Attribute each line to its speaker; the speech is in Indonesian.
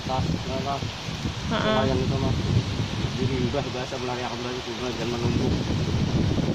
Speaker 1: atas lah. Lumayan itu mah. Jadi limbah biasa melari akan belajar dan menumpuk.